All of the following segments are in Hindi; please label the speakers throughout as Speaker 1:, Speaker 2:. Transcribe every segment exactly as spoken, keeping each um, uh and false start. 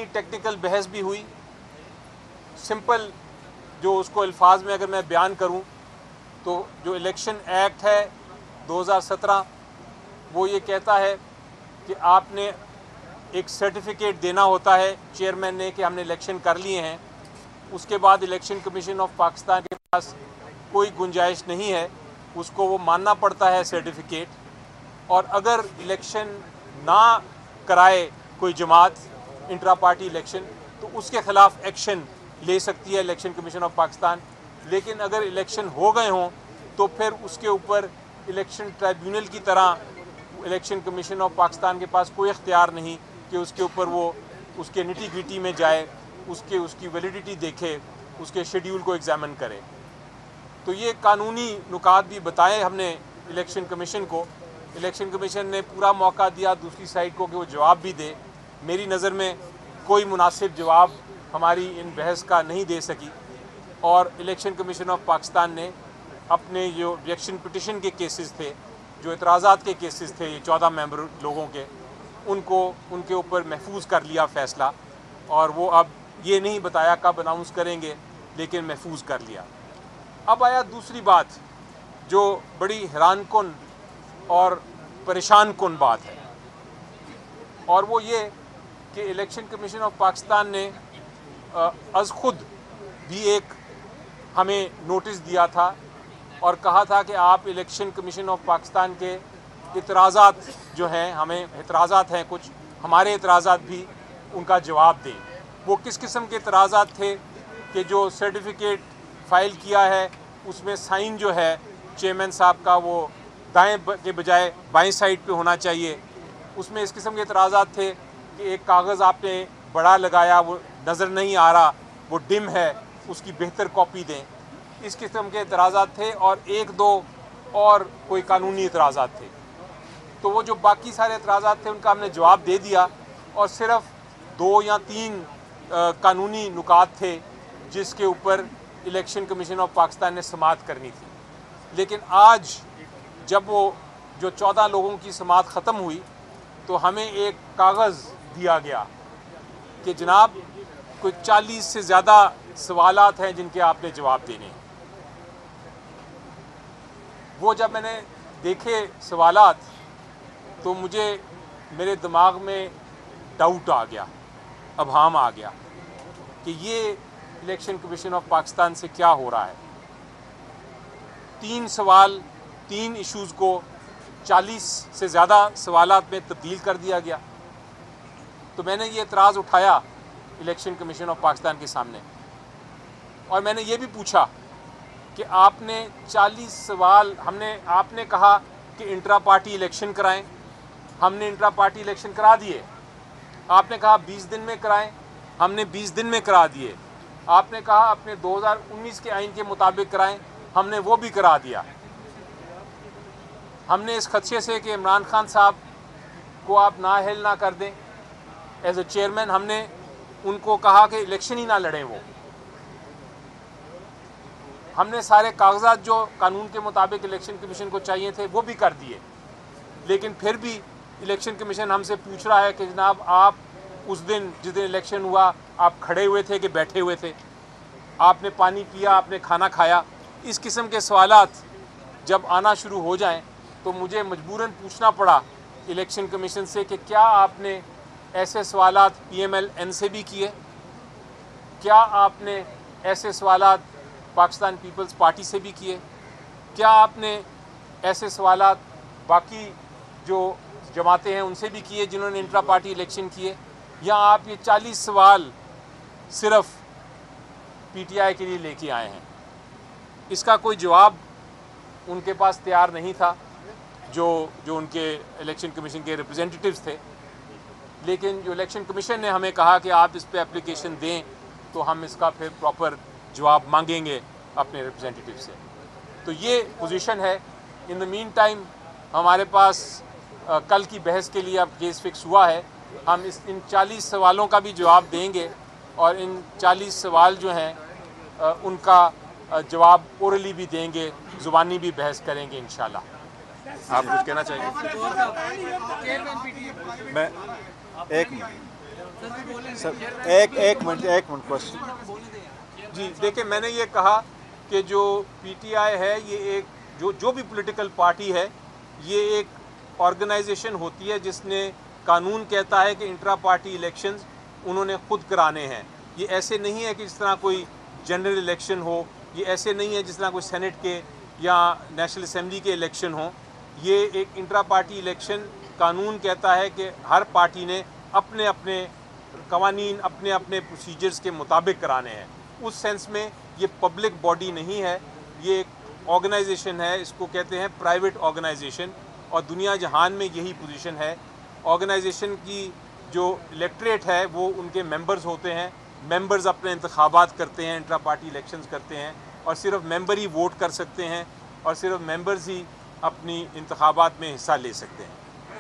Speaker 1: टेक्निकल बहस भी हुई। सिंपल जो उसको अल्फाज में अगर मैं बयान करूं तो जो इलेक्शन एक्ट है दो हज़ार सत्रह वो ये कहता है कि आपने एक सर्टिफिकेट देना होता है चेयरमैन ने कि हमने इलेक्शन कर लिए हैं। उसके बाद इलेक्शन कमीशन ऑफ पाकिस्तान के पास कोई गुंजाइश नहीं है, उसको वो मानना पड़ता है सर्टिफिकेट। और अगर इलेक्शन ना कराए कोई जमात इंट्रा पार्टी इलेक्शन तो उसके ख़िलाफ़ एक्शन ले सकती है इलेक्शन कमीशन ऑफ पाकिस्तान। लेकिन अगर इलेक्शन हो गए हों तो फिर उसके ऊपर इलेक्शन ट्राइब्यूनल की तरह इलेक्शन कमीशन ऑफ पाकिस्तान के पास कोई इख्तियार नहीं कि उसके ऊपर वो उसके निटी ग्रिटी में जाए, उसके उसकी वैलिडिटी देखे, उसके शेड्यूल को एग्जामिन करे। तो ये कानूनी नुकात भी बताए हमने इलेक्शन कमीशन को। इलेक्शन कमीशन ने पूरा मौका दिया दूसरी साइड को कि वो जवाब भी दे। मेरी नज़र में कोई मुनासिब जवाब हमारी इन बहस का नहीं दे सकी और इलेक्शन कमीशन ऑफ पाकिस्तान ने अपने जो ऑब्जेक्शन पिटिशन के केसेस थे, जो एतराज़ात के केसेस थे ये चौदह मेंबर लोगों के, उनको उनके ऊपर महफूज कर लिया फ़ैसला। और वो अब ये नहीं बताया कब अनाउंस करेंगे, लेकिन महफूज कर लिया। अब आया दूसरी बात जो बड़ी हैरान कुन और परेशान कुन बात है, और वो ये कि इलेक्शन कमीशन ऑफ पाकिस्तान ने अज़ खुद भी एक हमें नोटिस दिया था और कहा था कि आप इलेक्शन कमीशन ऑफ पाकिस्तान के इतराज़ात जो हैं, हमें इतराज़ात हैं कुछ, हमारे इतराज़ात भी उनका जवाब दें। वो किस किस्म के इतराज़ात थे कि जो सर्टिफिकेट फ़ाइल किया है उसमें साइन जो है चेयरमैन साहब का वो दाएं के बजाय बाएं साइड पे होना चाहिए। उसमें इस किस्म के इतराज़ात थे कि एक कागज़ आपने बड़ा लगाया, वो नज़र नहीं आ रहा, वो डिम है, उसकी बेहतर कॉपी दें। इस किस्म के इतराज़ात थे और एक दो और कोई कानूनी इतराज़ात थे। तो वो जो बाकी सारे इतराज़ात थे उनका हमने जवाब दे दिया और सिर्फ़ दो या तीन आ, कानूनी नुकात थे जिसके ऊपर इलेक्शन कमीशन ऑफ पाकिस्तान ने समाअत करनी थी। लेकिन आज जब वो जो चौदह लोगों की समाअत ख़त्म हुई तो हमें एक कागज़ दिया गया कि जनाब कोई चालीस से ज़्यादा सवालात हैं जिनके आपने जवाब देने हैं। वो जब मैंने देखे सवालात तो मुझे मेरे दिमाग में डाउट आ गया, अभाम आ गया कि ये इलेक्शन कमीशन ऑफ पाकिस्तान से क्या हो रहा है। तीन सवाल, तीन इश्यूज़ को चालीस से ज़्यादा सवालात में तब्दील कर दिया गया। तो मैंने ये एतराज़ उठाया इलेक्शन कमीशन ऑफ पाकिस्तान के सामने और मैंने ये भी पूछा कि आपने चालीस सवाल, हमने आपने कहा कि इंट्रा पार्टी इलेक्शन कराएं, हमने इंट्रा पार्टी इलेक्शन करा दिए। आपने कहा बीस दिन में कराएं, हमने बीस दिन में करा दिए। आपने कहा अपने दो हज़ार उन्नीस के आइन के मुताबिक कराएं, हमने वो भी करा दिया। हमने इस खदशे से कि इमरान खान साहब को आप नाअहल ना कर दें एज ए चेयरमैन, हमने उनको कहा कि इलेक्शन ही ना लड़ें। वो हमने सारे कागजात जो कानून के मुताबिक इलेक्शन कमीशन को चाहिए थे वो भी कर दिए। लेकिन फिर भी इलेक्शन कमीशन हमसे पूछ रहा है कि जनाब आप उस दिन जिस दिन इलेक्शन हुआ आप खड़े हुए थे कि बैठे हुए थे, आपने पानी पिया, आपने खाना खाया। इस किस्म के सवालात जब आना शुरू हो जाएं तो मुझे मजबूरन पूछना पड़ा इलेक्शन कमीशन से कि क्या आपने ऐसे सवालात पी एम एल एन से भी किए, क्या आपने ऐसे सवालात पाकिस्तान पीपल्स पार्टी से भी किए, क्या आपने ऐसे सवालात बाकी जो जमातें हैं उनसे भी किए जिन्होंने इंट्रा पार्टी इलेक्शन किए, या आप ये चालीस सवाल सिर्फ पी टी आई के लिए लेके आए हैं। इसका कोई जवाब उनके पास तैयार नहीं था जो जो उनके इलेक्शन कमीशन के रिप्रेजेंटेटिव्स थे। लेकिन जो इलेक्शन कमीशन ने हमें कहा कि आप इस पे एप्लीकेशन दें तो हम इसका फिर प्रॉपर जवाब मांगेंगे अपने रिप्रेजेंटेटिव से। तो ये पोजीशन है। इन द मीन टाइम हमारे पास आ, कल की बहस के लिए अब केस फिक्स हुआ है। हम इस इन चालीस सवालों का भी जवाब देंगे और इन चालीस सवाल जो हैं आ, उनका आ, जवाब ओरली भी देंगे, ज़ुबानी भी बहस करेंगे इंशाल्लाह। आप कुछ कहना चाहेंगे? मैं एक मिनट
Speaker 2: सर एक एक मिनट एक मिनट क्वेश्चन।
Speaker 1: जी देखिए, मैंने ये कहा कि जो पीटीआई है ये एक जो जो भी पॉलिटिकल पार्टी है ये एक ऑर्गेनाइजेशन होती है जिसने कानून कहता है कि इंट्रा पार्टी इलेक्शंस उन्होंने खुद कराने हैं। ये ऐसे नहीं है कि जिस तरह कोई जनरल इलेक्शन हो, ये ऐसे नहीं है जिस तरह कोई सेनेट के या नेशनल असेंबली के इलेक्शन हो। ये एक इंट्रा पार्टी इलेक्शन कानून कहता है कि हर पार्टी ने अपने अपने कवानीन अपने अपने प्रोसीजर्स के मुताबिक कराने हैं। उस सेंस में ये पब्लिक बॉडी नहीं है, ये एक ऑर्गेनाइजेशन है, इसको कहते हैं प्राइवेट ऑर्गेनाइजेशन, और दुनिया जहान में यही पोजीशन है। ऑर्गेनाइजेशन की जो इलेक्ट्रेट है वो उनके मेंबर्स होते हैं, मेंबर्स अपने इंतखाबात करते हैं, इंट्रा पार्टी इलेक्शंस करते हैं, और सिर्फ मेंबर ही वोट कर सकते हैं और सिर्फ मेंबर्स ही अपनी इंतखाबात में हिस्सा ले सकते हैं।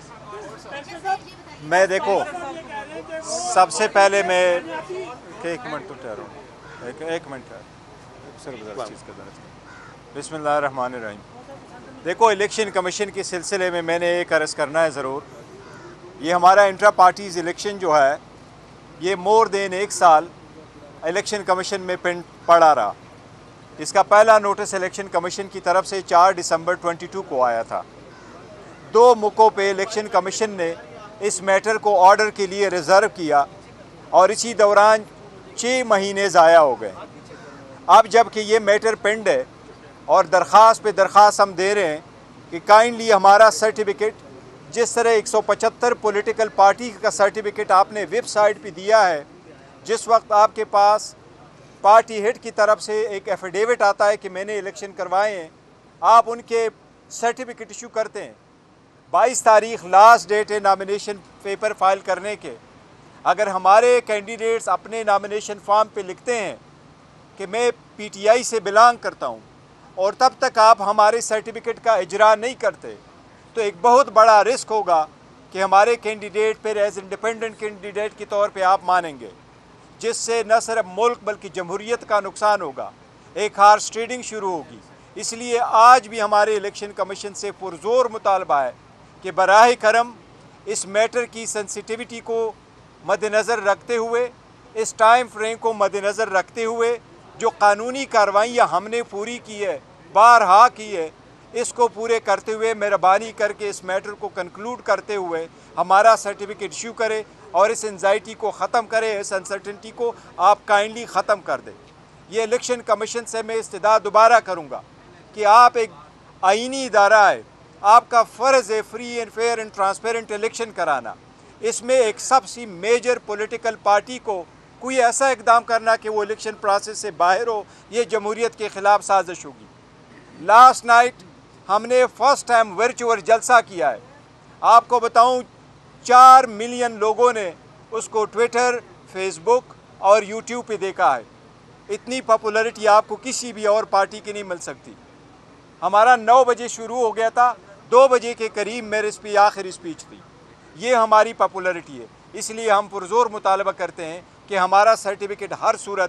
Speaker 2: मैं देखो सबसे पहले मैं एक मिनट तो ठहरो एक एक मिनट बिस्मिल्लाहिर्रहमानिर्रहीम। देखो, इलेक्शन कमीशन के सिलसिले में मैंने एक अर्ज़ करना है ज़रूर। ये हमारा इंट्रा पार्टीज़ इलेक्शन जो है ये मोर देन एक साल इलेक्शन कमीशन में पेंड पड़ा रहा। इसका पहला नोटिस इलेक्शन कमीशन की तरफ से चार दिसंबर बाईस को आया था। दो मौक़ों पे इलेक्शन कमीशन ने इस मैटर को ऑर्डर के लिए रिज़र्व किया और इसी दौरान छः महीने ज़ाया हो गए। अब जबकि ये मैटर पेंड है और दरख्वास्त पे दरख्वास्त हम दे रहे हैं कि काइंडली हमारा सर्टिफिकेट, जिस तरह एक सौ पचहत्तर पॉलिटिकल पार्टी का सर्टिफिकेट आपने वेबसाइट पे दिया है, जिस वक्त आपके पास पार्टी हेड की तरफ से एक एफिडेविट आता है कि मैंने इलेक्शन करवाए हैं, आप उनके सर्टिफिकेट इशू करते हैं। बाईस तारीख लास्ट डेट है नामिनेशन पेपर फाइल करने के। अगर हमारे कैंडिडेट्स अपने नामिनेशन फॉर्म पे लिखते हैं कि मैं पीटीआई से बिलोंग करता हूं, और तब तक आप हमारे सर्टिफिकेट का इजरा नहीं करते, तो एक बहुत बड़ा रिस्क होगा कि हमारे कैंडिडेट फिर एज इंडिपेंडेंट कैंडिडेट के तौर पे आप मानेंगे, जिससे न सिर्फ मुल्क बल्कि जमहूरियत का नुकसान होगा, एक हार्स ट्रेडिंग शुरू होगी। इसलिए आज भी हमारे इलेक्शन कमीशन से पुरजोर मुतालबा है कि बराह करम इस मैटर की सेंसिटिविटी को मद्देनज़र रखते हुए, इस टाइम फ्रेम को मद्देनज़र रखते हुए जो कानूनी कार्रवाइयाँ हमने पूरी की है, बारहा की है, इसको पूरे करते हुए मेहरबानी करके इस मैटर को कंक्लूड करते हुए हमारा सर्टिफिकेट इशू करे और इस एंजाइटी को ख़त्म करे, इस अनसर्टेनिटी को आप काइंडली ख़त्म कर दें। ये इलेक्शन कमीशन से मैं इस्तदा दोबारा करूँगा कि आप एक आईनी इदारा है, आपका फ़र्ज़ है free and fair and transparent election कराना। इसमें एक सबसे मेजर पॉलिटिकल पार्टी को कोई ऐसा इकदाम करना कि वो इलेक्शन प्रोसेस से बाहर हो, ये जमहूरियत के ख़िलाफ़ साजिश होगी। लास्ट नाइट हमने फर्स्ट टाइम वर्चुअल जलसा किया है। आपको बताऊं, चार मिलियन लोगों ने उसको ट्विटर, फेसबुक और यूट्यूब पे देखा है। इतनी पॉपुलैरिटी आपको किसी भी और पार्टी की नहीं मिल सकती। हमारा नौ बजे शुरू हो गया था, दो बजे के करीब मेरे इस पर आखिरी स्पीच थी। ये हमारी पॉपुलैरिटी है। इसलिए हम पुरजोर मुतालबा करते हैं कि हमारा सर्टिफिकेट हर सूरत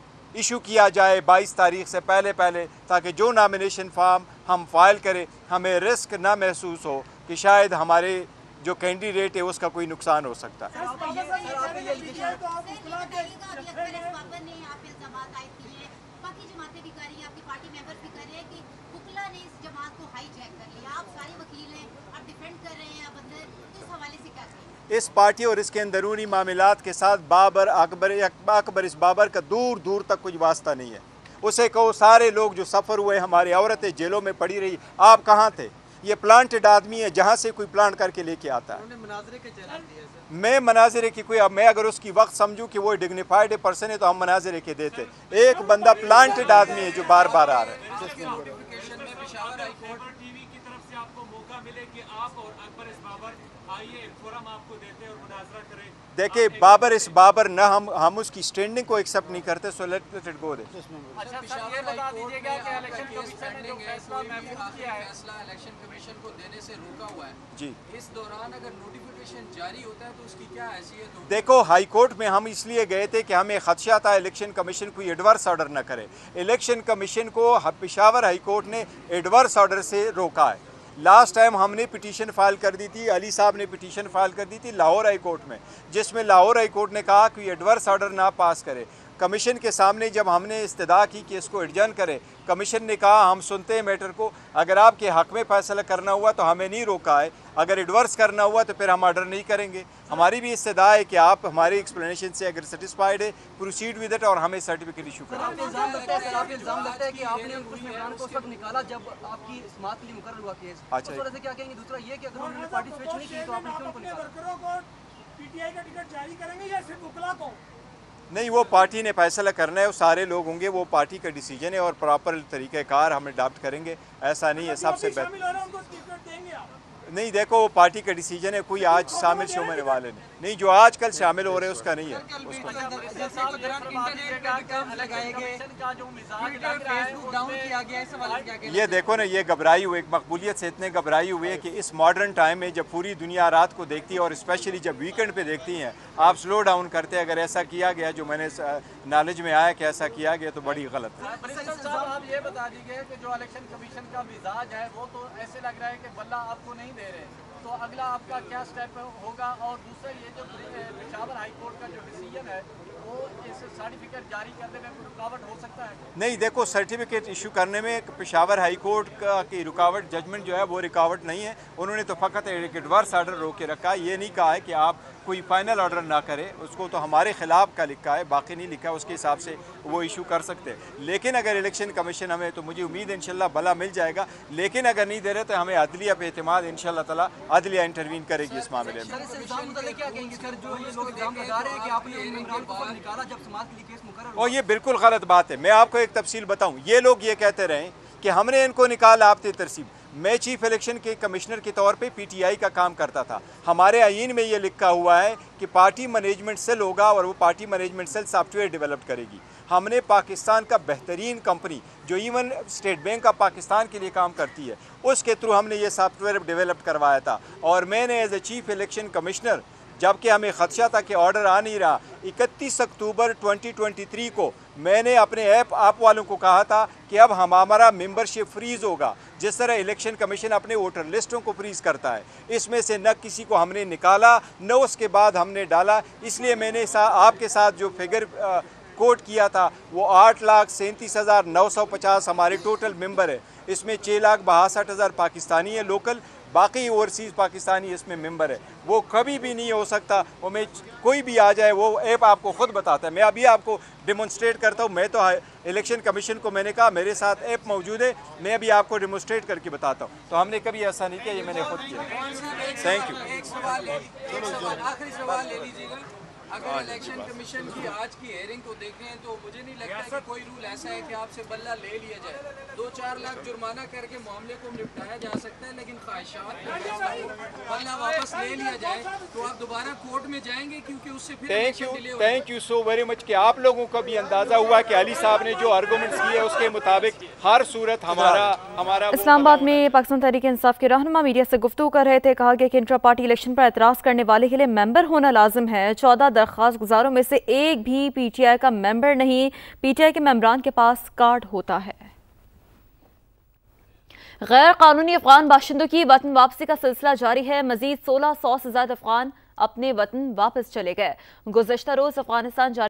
Speaker 2: इशू किया जाए बाईस तारीख से पहले पहले, ताकि जो नामिनेशन फॉर्म हम फाइल करें हमें रिस्क ना महसूस हो कि शायद हमारे जो कैंडिडेट है उसका कोई नुकसान हो सकता है। इस पार्टी और इसके अंदरूनी मामलात के साथ बाबर अकबर अकबर इस बाबर का दूर दूर तक कुछ वास्ता नहीं है। उसे कहो सारे लोग जो सफ़र हुए, हमारी औरतें जेलों में पड़ी रही, आप कहाँ थे? ये प्लांटेड आदमी है, जहाँ से कोई प्लांट करके लेके आता है। मैं मनाजरे की कोई, अब मैं अगर उसकी वक्त समझूं कि वो डिग्निफाइड पर्सन है तो हम मनाजरे के देते। एक बंदा प्लांटेड आदमी है जो बार बार आ रहा है। देखिए, बाबर इस बाबर न हम हम उसकी स्टैंडिंग को एक्सेप्ट नहीं करते, सो लेट इट गो दे।
Speaker 3: अच्छा सर, ये बता दीजिएगा कि इलेक्शन कमीशन ने जो फैसला महफूज किया है, फैसला इलेक्शन कमीशन को देने से रोका हुआ है
Speaker 2: जी,
Speaker 3: इस दौरान अगर नोटिफिकेशन जारी होता है तो उसकी क्या हैसियत होगी?
Speaker 2: देखो, हाई कोर्ट में हम इसलिए गए थे कि हमें खदशा था इलेक्शन कमीशन कोई एडवर्स ऑर्डर न करे। इलेक्शन कमीशन को पेशावर हाई कोर्ट ने एडवर्स ऑर्डर से रोका है, लास्ट टाइम हमने पिटीशन फाइल कर दी थी, अली साहब ने पिटीशन फाइल कर दी थी लाहौर हाई कोर्ट में, जिसमें लाहौर हाई कोर्ट ने कहा कि एडवर्स ऑर्डर ना पास करे। कमीशन के सामने जब हमने इस्तदा की कि इसको एडजर्न करे, कमीशन ने कहा हम सुनते हैं मैटर को, अगर आपके हक़ में फ़ैसला करना हुआ तो हमें नहीं रोका है, अगर एडवर्स करना हुआ तो फिर हम ऑर्डर नहीं करेंगे। हमारी भी इस्तदा है कि आप हमारी एक्सप्लेनेशन से अगर सेटिस्फाइड है प्रोसीड विद इट और हमें सर्टिफिकेट इशू करें।
Speaker 4: इल्ज़ाम लगता है, आप इल्ज़ाम लगता है कि आपने उस मेहमान को उस वक्त निकाला जब आपकी समाअत के लिए मुकर्रर हुआ केस।
Speaker 2: अच्छा,
Speaker 4: उस वजह से क्या कहेंगे? दूसरा ये कि अगर उन्होंने पार्टी स्विच नहीं की तो आपने क्यों उनको निकाला?
Speaker 5: पीटीआई का टिकट जारी करेंगे या सिर्फ वकला को?
Speaker 2: नहीं, वो पार्टी ने फैसला करना है, वो सारे लोग होंगे, वो पार्टी का डिसीजन है और प्रॉपर तरीक़ाकार हम अडॉप्ट करेंगे। ऐसा नहीं है सबसे बेहतर नहीं, देखो वो पार्टी का डिसीजन है, कोई आज शामिल से होने वाले नहीं नहीं जो आज कल शामिल हो रहे हैं उसका नहीं है उसको। ये देखो ना, ये घबराई हुई, एक मकबूलियत से इतने घबराई हुई है कि इस मॉडर्न टाइम में जब पूरी दुनिया रात को देखती है और स्पेशली जब वीकेंड पे देखती हैं, आप स्लो डाउन करते हैं। अगर ऐसा किया गया जो मैंने नॉलेज में आया कि ऐसा किया गया तो बड़ी गलत है।
Speaker 3: आप ये बता दीजिए कि जो इलेक्शन कमीशन का मिजाज है वो तो ऐसे लग रहा है कि बल्ला आपको नहीं दे रहे, तो अगला आपका क्या स्टेप होगा? और दूसरा ये जो पेशावर हाई कोर्ट का जो डिसीजन है वो इस सर्टिफिकेट जारी करने में रुकावट हो सकता है?
Speaker 2: नहीं, देखो सर्टिफिकेट इशू करने में पेशावर हाई कोर्ट का की रुकावट, जजमेंट जो है वो रुकावट नहीं है। उन्होंने तो फ़कत एक एडवर्स ऑर्डर रोक के रखा है, ये नहीं कहा है कि आप कोई फाइनल ऑर्डर ना करें, उसको तो हमारे खिलाफ का लिखा है, बाकी नहीं लिखा है, उसके हिसाब से वो इशू कर सकते हैं। लेकिन अगर इलेक्शन कमीशन हमें, तो मुझे उम्मीद है इंशाल्लाह भला मिल जाएगा, लेकिन अगर नहीं दे रहे तो हमें अदलिया पे एतमाद इंशाल्लाह ताला अदलिया इंटरवीन करेगी इस मामले में। और ये बिल्कुल गलत बात है। मैं आपको एक तफसील बताऊँ, ये लोग ये कहते रहे कि हमने इनको निकाला आपते तरसीब। मैं चीफ इलेक्शन के कमिश्नर के तौर पे पीटीआई का काम करता था। हमारे आईन में ये लिखा हुआ है कि पार्टी मैनेजमेंट सेल होगा और वो party management cell software develop करेगी। हमने पाकिस्तान का बेहतरीन कंपनी जो even state bank of Pakistan के लिए काम करती है, उसके थ्रू हमने ये सॉफ्टवेयर डेवलप करवाया था। और मैंने as a chief election commissioner, जबकि हमें खदशा था कि ऑर्डर आ नहीं रहा, इकतीस अक्टूबर दो हज़ार तेईस को मैंने अपने ऐप आप वालों को कहा था कि अब हम हमारा मेंबरशिप फ्रीज़ होगा, जिस तरह इलेक्शन कमीशन अपने वोटर लिस्टों को फ्रीज़ करता है। इसमें से न किसी को हमने निकाला न उसके बाद हमने डाला। इसलिए मैंने सा, आपके साथ जो फिगर कोट किया था वो आठ लाख सैंतीस हज़ार नौ सौ पचास हमारे टोटल मेंबर है। इसमें छः लाख बासठ हज़ार पाकिस्तानी है लोकल, बाकी ओवरसीज़ पाकिस्तानी इसमें मेंबर है। वो कभी भी नहीं हो सकता, वो में कोई भी आ जाए, वो ऐप आपको ख़ुद बताता है। मैं अभी आपको डेमोन्स्ट्रेट करता हूँ। मैं तो इलेक्शन कमीशन को मैंने कहा मेरे साथ ऐप मौजूद है, मैं अभी आपको डेमोन्स्ट्रेट करके बताता हूँ। तो हमने कभी ऐसा नहीं किया, ये मैंने खुद किया। Thank you.
Speaker 3: एक सवाल ले लीजिए, आखिरी सवाल ले लीजिएगा। अगर इलेक्शन कमीशन की आज की हेयरिंग को देखें तो मुझे नहीं लगता कि कोई रूल ऐसा है कि आपसे बल्ला ले लिया जाए। दो चार लाख जुर्माना करके मामले को निपटाया जा सकता है, लेकिन ख्वाहिशात बल्ला वापस ले लिया जाए तो आप दोबारा कोर्ट में जाएंगे, क्योंकि उससे फिर
Speaker 2: thank you thank you so very much कि आप लोगों को भी अंदाज़ा हुआ कि अली साहब ने जो आर्गूमेंट्स किए उसके मुताबिक हर सूरत हमारा हमारा
Speaker 6: इस्लामाबाद में पाकिस्तान तहरीक इंसाफ के रहनुमा मीडिया से गुफ्तगू कर रहे थे। कहा गया कि इंट्रा पार्टी इलेक्शन पर एतराज़ करने वाले के लिए मेंबर होना लाजिम है। चौदह दरख्वास्त गुजारों में से एक भी पीटीआई का मेंबर नहीं। पीटीआई के मेंबरान के पास कार्ड होता है। गैर कानूनी अफगान बाशिंदों की वतन वापसी का सिलसिला जारी है। मजीद सोलह सौ से ज्यादा अफगान अपने वतन वापस चले गए। गुज़श्ता रोज अफगानिस्तान